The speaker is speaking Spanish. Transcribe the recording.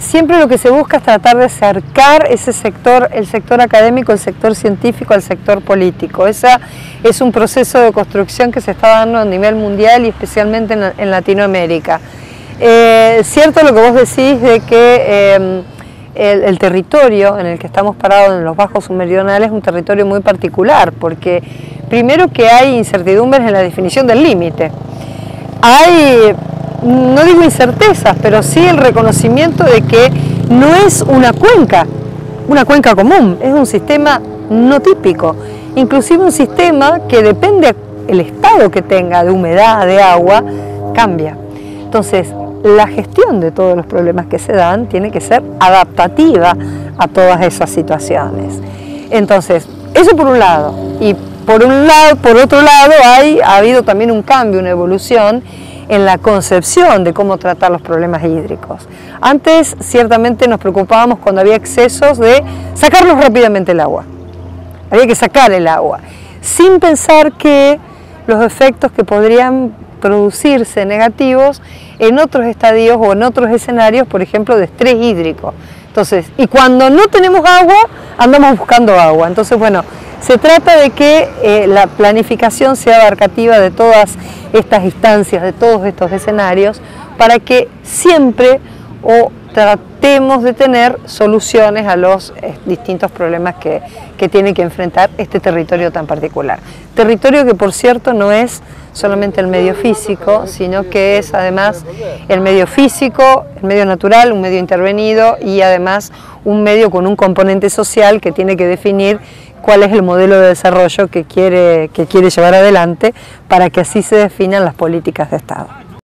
siempre lo que se busca es tratar de acercar ese sector, el sector académico, el sector científico al sector político. Ese es un proceso de construcción que se está dando a nivel mundial y especialmente en Latinoamérica. Cierto lo que vos decís de que el territorio en el que estamos parados en los bajos meridionales es un territorio muy particular, porque primero que hay incertidumbres en la definición del límite. Hay, no digo incertezas, pero sí el reconocimiento de que no es una cuenca común, es un sistema no típico, inclusive un sistema que depende del estado que tenga de humedad, de agua, cambia. Entonces, la gestión de todos los problemas que se dan tiene que ser adaptativa a todas esas situaciones. Entonces, eso por un lado. Y por otro lado, ha habido también un cambio, una evolución en la concepción de cómo tratar los problemas hídricos. Antes, ciertamente, nos preocupábamos cuando había excesos de sacarnos rápidamente el agua. Había que sacar el agua, sin pensar que los efectos que podrían producirse negativos en otros estadios o en otros escenarios, por ejemplo, de estrés hídrico. Entonces, y cuando no tenemos agua, andamos buscando agua. Entonces, bueno, se trata de que la planificación sea abarcativa de todas estas instancias, de todos estos escenarios, para que siempre tratemos de tener soluciones a los distintos problemas que tiene que enfrentar este territorio tan particular. Territorio que, por cierto, no es solamente el medio físico, sino que es además el medio físico, el medio natural, un medio intervenido y además un medio con un componente social que tiene que definir cuál es el modelo de desarrollo que quiere llevar adelante para que así se definan las políticas de Estado.